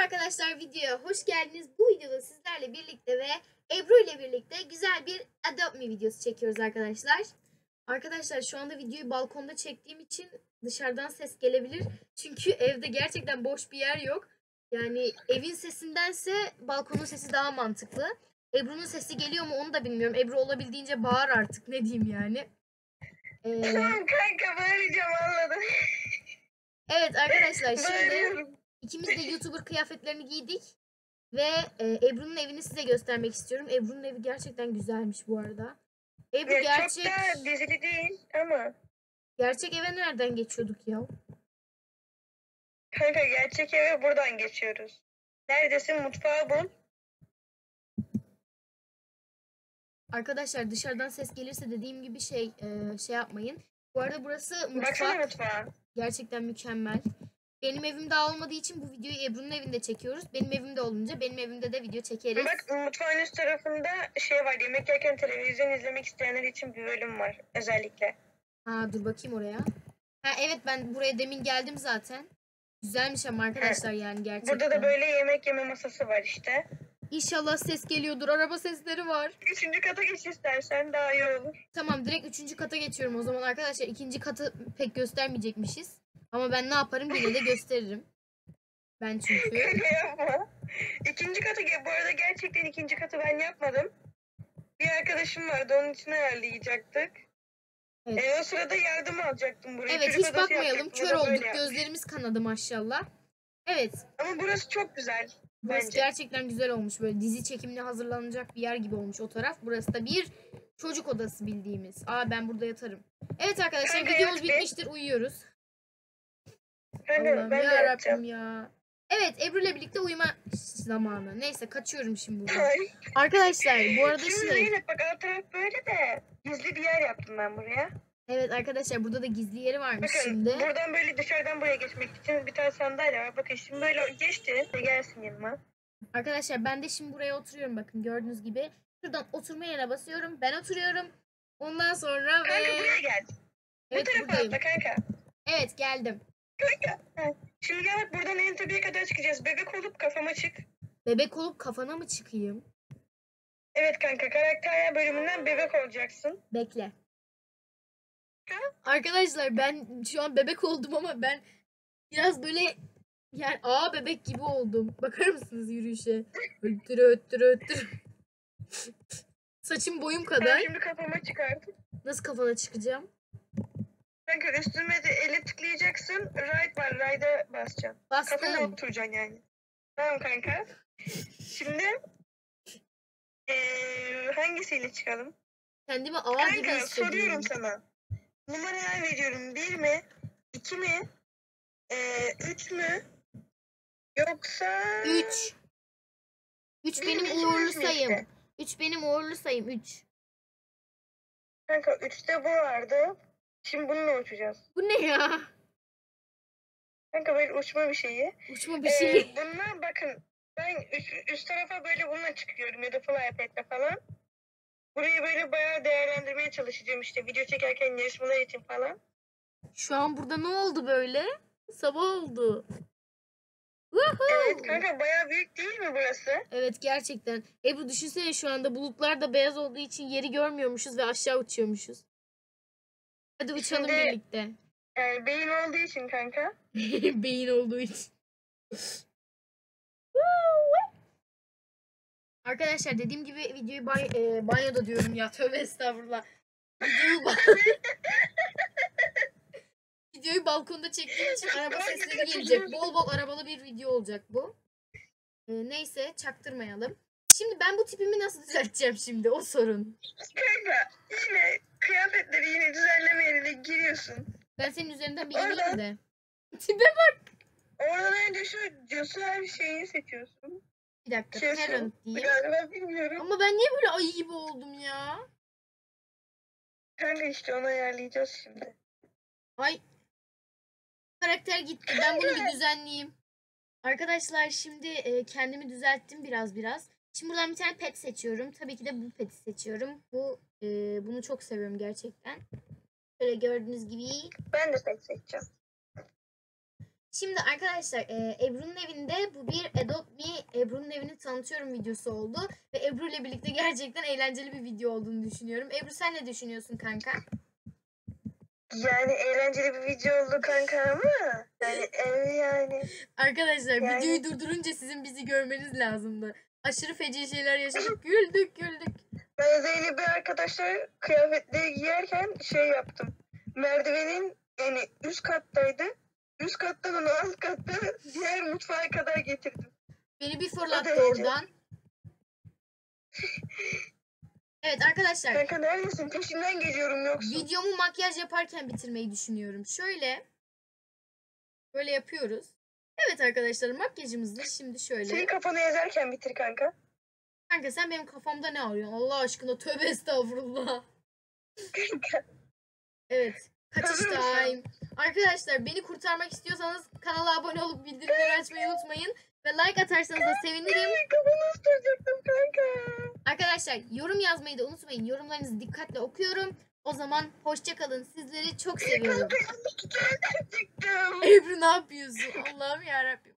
arkadaşlar, videoya hoş geldiniz. Bu videoda sizlerle birlikte ve Ebru ile birlikte güzel bir Adopt Me videosu çekiyoruz arkadaşlar. Arkadaşlar şu anda videoyu balkonda çektiğim için dışarıdan ses gelebilir. Çünkü evde gerçekten boş bir yer yok. Yani evin sesindense balkonun sesi daha mantıklı. Ebru'nun sesi geliyor mu onu da bilmiyorum. Ebru olabildiğince bağır artık, ne diyeyim yani. Kanka bağıracağım, anladım. Evet arkadaşlar, şimdi ikimiz de YouTuber kıyafetlerini giydik. Ve Ebru'nun evini size göstermek istiyorum. Ebru'nun evi gerçekten güzelmiş bu arada. Ebru Ya gerçek... Çok da dizili değil ama. Gerçek eve nereden geçiyorduk ya? Kanka gerçek eve buradan geçiyoruz. Neredesin? Mutfağı bul. Arkadaşlar dışarıdan ses gelirse dediğim gibi şey yapmayın. Bu arada burası Baksana mutfak. mutfağa. Gerçekten mükemmel. Benim evim daha olmadığı için bu videoyu Ebru'nun evinde çekiyoruz. Benim evimde olunca benim evimde de video çekeriz. Bak, mutfağın üst tarafında şey var. Yemek yerken televizyon izlemek isteyenler için bir bölüm var özellikle. Ha, dur bakayım oraya. Ha evet, ben buraya demin geldim zaten. Güzelmiş ama arkadaşlar, yani gerçekten. Burada da böyle yemek yeme masası var işte. İnşallah ses geliyordur. Araba sesleri var. 3. kata geç istersen daha iyi olur. Tamam, direkt 3. kata geçiyorum o zaman arkadaşlar. 2. katı pek göstermeyecekmişiz. Ama ben ne yaparım, yine de gösteririm. Ben çünkü. Yapma. 2. katı, bu arada gerçekten 2. katı ben yapmadım. Bir arkadaşım vardı, onun için ayarlayacaktık. Evet. O sırada yardım alacaktım buraya. Evet, Çocuk hiç odası bakmayalım. yapacaktım, Kör o da böyle olduk. yaptı. Gözlerimiz kanadı maşallah. Evet. Ama burası çok güzel. Burası bence. gerçekten güzel olmuş. Böyle dizi çekimine hazırlanacak bir yer gibi olmuş o taraf. Burası da bir çocuk odası bildiğimiz. Aa, ben burada yatarım. Evet arkadaşlar, Kanka, videomuz yat be. bitmiştir. Uyuyoruz. Kanka, Allah'ım ben de yarabbim yapacağım. ya. Evet, Ebru ile birlikte uyuma zamanı. Neyse, kaçıyorum şimdi buradan. Ay. Arkadaşlar bu arada Şimdi şey. Zeynep, bak, alt taraf böyle de gizli bir yer yaptım ben buraya. Evet arkadaşlar, burada da gizli yeri varmış Bakın, şimdi. buradan böyle dışarıdan buraya geçmek için bir tane sandalye var. Bakın şimdi böyle geçti. Gelsin yanıma. Arkadaşlar ben de şimdi buraya oturuyorum, bakın gördüğünüz gibi. Şuradan oturma yerine basıyorum. Ben oturuyorum. Ondan sonra Kanka buraya gel. Evet, Bu tarafa buradayım. atla kanka. Evet, geldim. Kanka. Şimdi gel bak, buradan en tepeye kadar çıkacağız. Bebek olup kafama çık. Bebek olup kafana mı çıkayım? Evet kanka, karakter bölümünden bebek olacaksın. Bekle. Arkadaşlar ben şu an bebek oldum ama ben biraz böyle yani bebek gibi oldum. Bakar mısınız yürüyüşe? Öttürü öttürü öttürü. Saçım boyum Ben kadar. şimdi kafama çıkardım. Nasıl kafana çıkacağım? Kanka üstüme de ele tıklayacaksın. Right var. Right'a basacaksın. Kafana Bastım. oturacaksın yani. Tamam kanka. Şimdi hangisiyle çıkalım? Kendimi ağa gibi Kanka hissediyorum. soruyorum sana. Numaralar veriyorum. 1 mi? 2 mi? 3 mü? Yoksa... 3. 3 Bir benim mi, iki mi, uğurlu üç mü sayım. işte? 3 benim uğurlu sayım. 3. Kanka 3'te bu vardı. Şimdi bununla uçacağız. Bu ne ya? Kanka böyle uçma bir şeyi. Uçma bir şey. Bunlar bakın. Ben üst tarafa böyle bununla çıkıyorum ya da flypad'le falan. Burayı böyle bayağı değerlendirmeye çalışacağım işte video çekerken yarışmalar için falan. Şu an burada ne oldu böyle? Sabah oldu. Evet kanka, bayağı büyük değil mi burası? Evet, gerçekten. Ebru düşünsene, şu anda bulutlar da beyaz olduğu için yeri görmüyormuşuz ve aşağı uçuyormuşuz. Hadi uçalım Şimdi, birlikte. Beyin olduğu için kanka. Beyin olduğu için. Arkadaşlar dediğim gibi videoyu banyoda diyorum ya. Tövbe estağfurullah. Videoyu balkonda çektiğim için araba sesleri gelecek. Bol bol arabalı bir video olacak bu. Neyse, çaktırmayalım. Şimdi ben bu tipimi nasıl düzelteceğim şimdi? O sorun. Kanka yine kıyafetleri yine düzenleme yerine giriyorsun. Ben senin üzerinden bir ineyim de. Tipe bak. Oradan önce şu Joshua şeyini seçiyorsun. Bir dakika. Joshua. Parent diyeyim. Galiba bilmiyorum. Ama ben niye böyle ayı gibi oldum ya? Kanka işte onu ayarlayacağız şimdi. Ay. Karakter gitti. Ben bunu bir düzenleyeyim. Arkadaşlar şimdi kendimi düzelttim biraz. Şimdi buradan bir tane pet seçiyorum. Tabii ki de bu peti seçiyorum. Bunu çok seviyorum gerçekten. Böyle gördüğünüz gibi. Ben de pek seçeceğim. Şimdi arkadaşlar Ebru'nun evinde bu bir Adopt Me Ebru'nun evini tanıtıyorum videosu oldu. Ve Ebru ile birlikte gerçekten eğlenceli bir video olduğunu düşünüyorum. Ebru sen ne düşünüyorsun kanka? Yani eğlenceli bir video oldu kanka ama yani Arkadaşlar Yani- videoyu durdurunca sizin bizi görmeniz lazımdı. Aşırı feci şeyler yaşadık. Güldük. ben Zeynep bir arkadaşlar kıyafetleri giyerken şey yaptım. Merdivenin yani üst kattaydı. Üst kattan onu alt katta diğer mutfağa kadar getirdim. Beni bir fırlattı O derece. oradan. Evet arkadaşlar. Kanka neredesin? Peşinden geliyorum yoksa. Videomu makyaj yaparken bitirmeyi düşünüyorum. Böyle yapıyoruz. Evet arkadaşlar makyajımızı şimdi şöyle. Senin kafanı ezerken bitir kanka. Kanka sen benim kafamda ne arıyorsun? Allah aşkına tövbe estağfurullah. Kanka. Evet. Kaçış Hazır mısın? time. Arkadaşlar beni kurtarmak istiyorsanız kanala abone olup bildirimleri açmayı unutmayın. Ve like atarsanız da sevinirim. Kafanı ısıracaktım kanka. Arkadaşlar yorum yazmayı da unutmayın. Yorumlarınızı dikkatle okuyorum. O zaman hoşça kalın. Sizleri çok seviyorum. Kanka yanlış hikayeden çıktım. Ebru ne yapıyorsun? Allah'ım yarabbim.